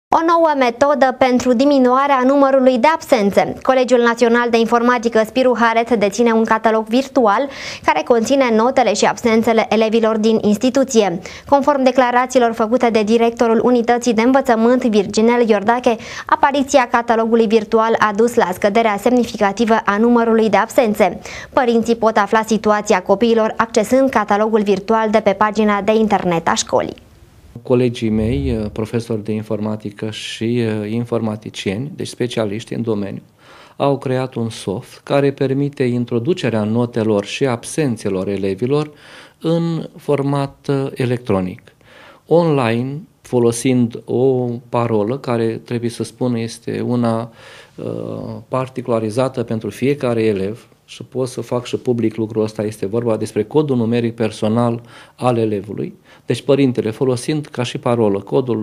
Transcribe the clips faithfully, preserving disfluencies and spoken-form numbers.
O nouă metodă pentru diminuarea numărului de absențe. Colegiul Național de Informatică Spiru Haret deține un catalog virtual care conține notele și absențele elevilor din instituție. Conform declarațiilor făcute de directorul Unității de Învățământ, Virginel Iordache, apariția catalogului virtual a dus la scăderea semnificativă a numărului de absențe. Părinții pot afla situația copiilor accesând catalogul virtual de pe pagina de internet a școlii. Colegii mei, profesori de informatică și informaticieni, deci specialiști în domeniu, au creat un soft care permite introducerea notelor și absențelor elevilor în format electronic, online, folosind o parolă care, trebuie să spun, este una uh, particularizată pentru fiecare elev. Și pot să fac și public lucrul ăsta, este vorba despre codul numeric personal al elevului. Deci părintele, folosind ca și parolă codul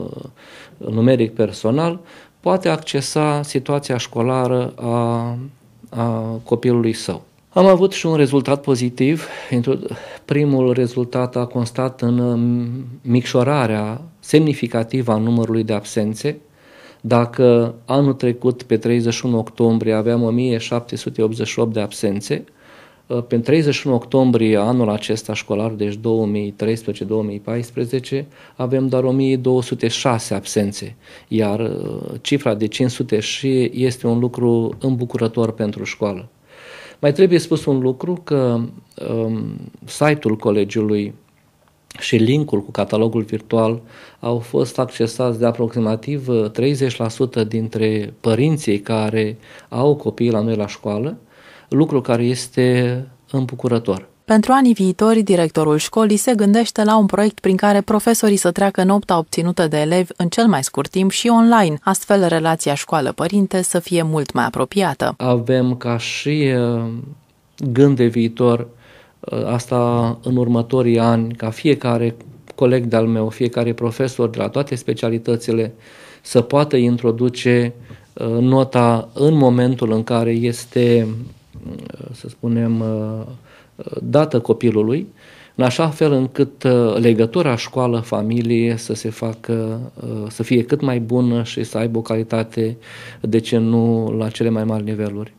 uh, numeric personal, poate accesa situația școlară a, a copilului său. Am avut și un rezultat pozitiv. Primul rezultat a constat în micșorarea semnificativă a numărului de absențe. Dacă anul trecut, pe treizeci și unu octombrie, aveam o mie șapte sute optzeci și opt de absențe, pe treizeci și unu octombrie anul acesta școlar, deci două mii treisprezece două mii paisprezece, avem doar o mie două sute șase absențe, iar cifra de cinci sute și este un lucru îmbucurător pentru școală. Mai trebuie spus un lucru, că um, site-ul colegiului și linkul cu catalogul virtual au fost accesați de aproximativ treizeci la sută dintre părinții care au copii la noi la școală, lucru care este îmbucurător. Pentru anii viitori, directorul școlii se gândește la un proiect prin care profesorii să treacă nota obținută de elevi în cel mai scurt timp și online, astfel relația școală-părinte să fie mult mai apropiată. Avem ca și gând de viitor asta în următorii ani, ca fiecare coleg de-al meu, fiecare profesor de la toate specialitățile să poată introduce nota în momentul în care este, să spunem, dată copilului, în așa fel încât legătura școală-familie să se facă, să fie cât mai bună și să aibă o calitate, de ce nu la cele mai mari niveluri.